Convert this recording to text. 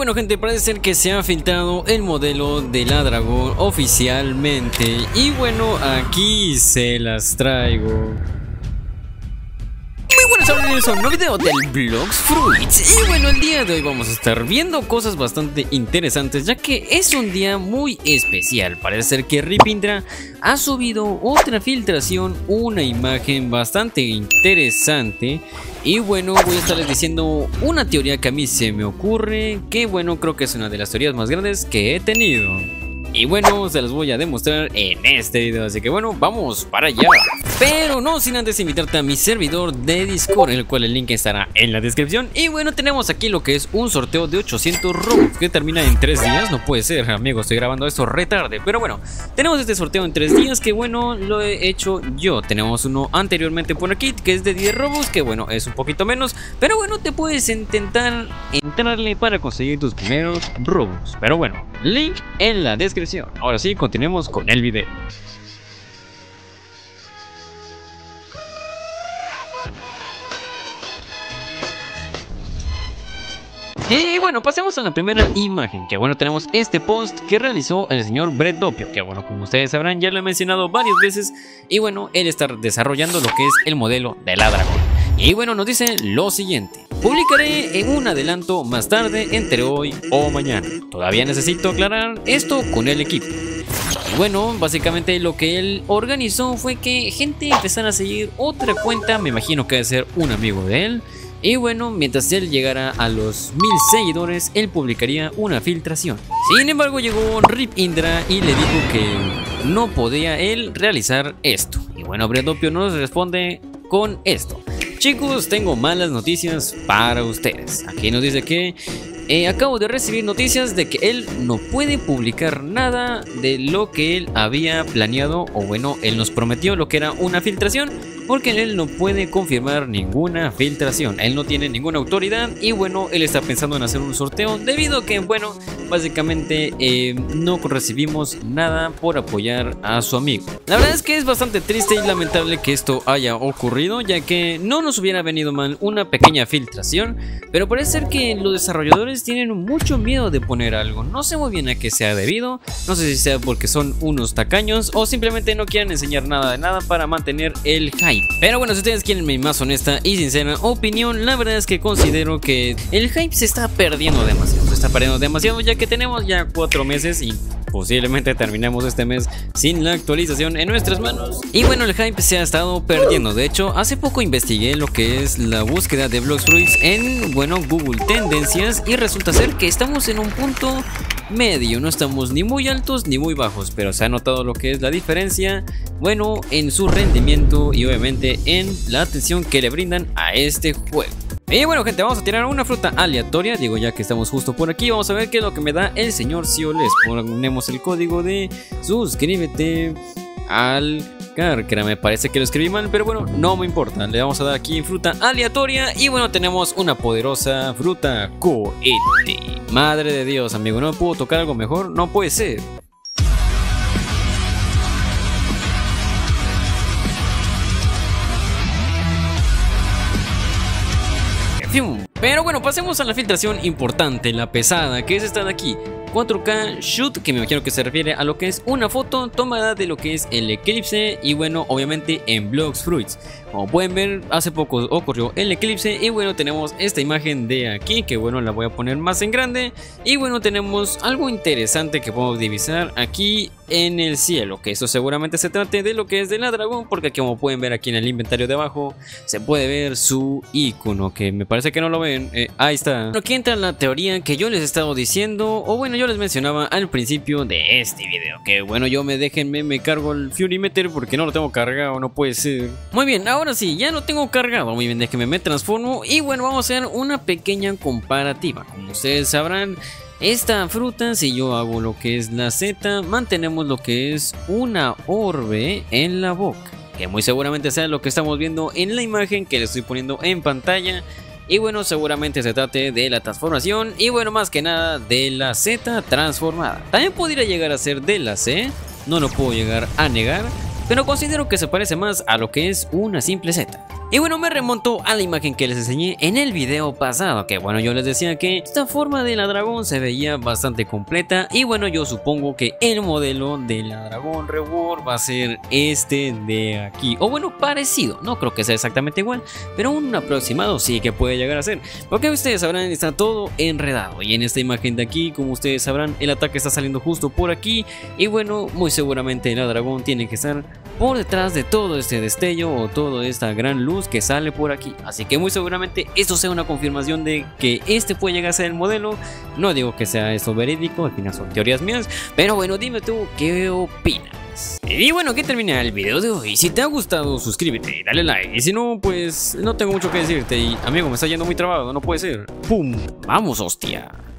bueno, gente, parece ser que se ha filtrado el modelo de la Dragón oficialmente. Y bueno, aquí se las traigo. Muy buenas tardes, un nuevo video del Blox Fruits. Y bueno, el día de hoy vamos a estar viendo cosas bastante interesantes, ya que es un día muy especial. Parece ser que Rip Indra ha subido otra filtración, una imagen bastante interesante. Y bueno, voy a estarles diciendo una teoría que a mí se me ocurre, que bueno, creo que es una de las teorías más grandes que he tenido. Y bueno, se las voy a demostrar en este video, así que bueno, vamos para allá. Pero no sin antes invitarte a mi servidor de Discord, el cual el link estará en la descripción. Y bueno, tenemos aquí lo que es un sorteo de 800 Robux que termina en 3 días. No puede ser, amigo, estoy grabando esto re tarde. Pero bueno, tenemos este sorteo en 3 días que bueno, lo he hecho yo. Tenemos uno anteriormente por aquí que es de 10 Robux, que bueno, es un poquito menos. Pero bueno, te puedes intentar entrarle para conseguir tus primeros Robux. Pero bueno, link en la descripción. Ahora sí, continuemos con el video. Y bueno, pasemos a la primera imagen, que bueno, tenemos este post que realizó el señor Brettopio, que bueno, como ustedes sabrán, ya lo he mencionado varias veces. Y bueno, él está desarrollando lo que es el modelo de la Dragón. Y bueno, nos dice lo siguiente: publicaré en un adelanto más tarde, entre hoy o mañana. Todavía necesito aclarar esto con el equipo. Y bueno, básicamente lo que él organizó fue que gente empezara a seguir otra cuenta, me imagino que debe ser un amigo de él. Y bueno, mientras él llegara a los 1000 seguidores, él publicaría una filtración. Sin embargo, llegó Rip Indra y le dijo que no podía él realizar esto. Y bueno, Brettopio nos responde con esto: chicos, tengo malas noticias para ustedes. Aquí nos dice que acabo de recibir noticias de que él no puede publicar nada de lo que él había planeado. O bueno, él nos prometió lo que era una filtración, porque él no puede confirmar ninguna filtración. Él no tiene ninguna autoridad. Y bueno, él está pensando en hacer un sorteo, debido a que bueno, básicamente no recibimos nada por apoyar a su amigo. La verdad es que es bastante triste y lamentable que esto haya ocurrido, ya que no nos hubiera venido mal una pequeña filtración. Pero parece ser que los desarrolladores tienen mucho miedo de poner algo. No sé muy bien a qué sea debido. No sé si sea porque son unos tacaños o simplemente no quieren enseñar nada de nada para mantener el hype. Pero bueno, si ustedes quieren mi más honesta y sincera opinión, la verdad es que considero que el hype se está perdiendo demasiado. Se está perdiendo demasiado, ya que tenemos ya 4 meses y posiblemente terminemos este mes sin la actualización en nuestras manos. Y bueno, el hype se ha estado perdiendo. De hecho, hace poco investigué lo que es la búsqueda de Blox Fruits en, bueno, Google Tendencias, y resulta ser que estamos en un punto medio. No estamos ni muy altos ni muy bajos, pero se ha notado lo que es la diferencia, bueno, en su rendimiento y obviamente en la atención que le brindan a este juego. Y bueno, gente, vamos a tirar una fruta aleatoria. Digo, ya que estamos justo por aquí, vamos a ver qué es lo que me da el señor Sio. Les ponemos el código de suscríbete al canal. Me parece que lo escribí mal, pero bueno, no me importa. Le vamos a dar aquí fruta aleatoria. Y bueno, tenemos una poderosa fruta cohete. Madre de Dios, amigo, ¿no puedo tocar algo mejor? No puede ser. Pero bueno, pasemos a la filtración importante, la pesada, que es esta de aquí: 4K Shoot, que me imagino que se refiere a lo que es una foto tomada de lo que es el eclipse. Y bueno, obviamente en Blox Fruits. Como pueden ver, hace poco ocurrió el eclipse. Y bueno, tenemos esta imagen de aquí, que bueno, la voy a poner más en grande. Y bueno, tenemos algo interesante que podemos divisar aquí en el cielo, que eso seguramente se trate de lo que es de la Dragón, porque como pueden ver aquí en el inventario de abajo se puede ver su icono, que me parece que no lo ven. Ahí está. Aquí entra la teoría que yo les he estado diciendo, o bueno, yo les mencionaba al principio de este video, que bueno, yo me cargo el Fury Meter porque no lo tengo cargado, no puede ser. Muy bien, ahora sí, ya lo tengo cargado. Muy bien, déjenme me transformo. Y bueno, vamos a hacer una pequeña comparativa. Como ustedes sabrán, esta fruta, si yo hago lo que es la Z, mantenemos lo que es una orbe en la boca, que muy seguramente sea lo que estamos viendo en la imagen que le estoy poniendo en pantalla. Y bueno, seguramente se trate de la transformación. Y bueno, más que nada de la Z transformada. También podría llegar a ser de la C, no lo puedo llegar a negar, pero considero que se parece más a lo que es una simple Z. Y bueno, me remonto a la imagen que les enseñé en el video pasado, que bueno, yo les decía que esta forma de la dragón se veía bastante completa y bueno, yo supongo que el modelo de la dragón Reworld va a ser este de aquí, o bueno, parecido, no creo que sea exactamente igual, pero un aproximado sí que puede llegar a ser, porque ustedes sabrán, está todo enredado y en esta imagen de aquí, como ustedes sabrán, el ataque está saliendo justo por aquí y bueno, muy seguramente la dragón tiene que estar por detrás de todo este destello o toda esta gran luz que sale por aquí, así que muy seguramente esto sea una confirmación de que este puede llegar a ser el modelo. No digo que sea esto verídico, al final son teorías mías, pero bueno, dime tú qué opinas. Y bueno, que termina el video de hoy. Si te ha gustado, suscríbete, dale like, y si no, pues no tengo mucho que decirte y amigo, me está yendo muy trabado, no puede ser. ¡Pum! ¡Vamos, hostia!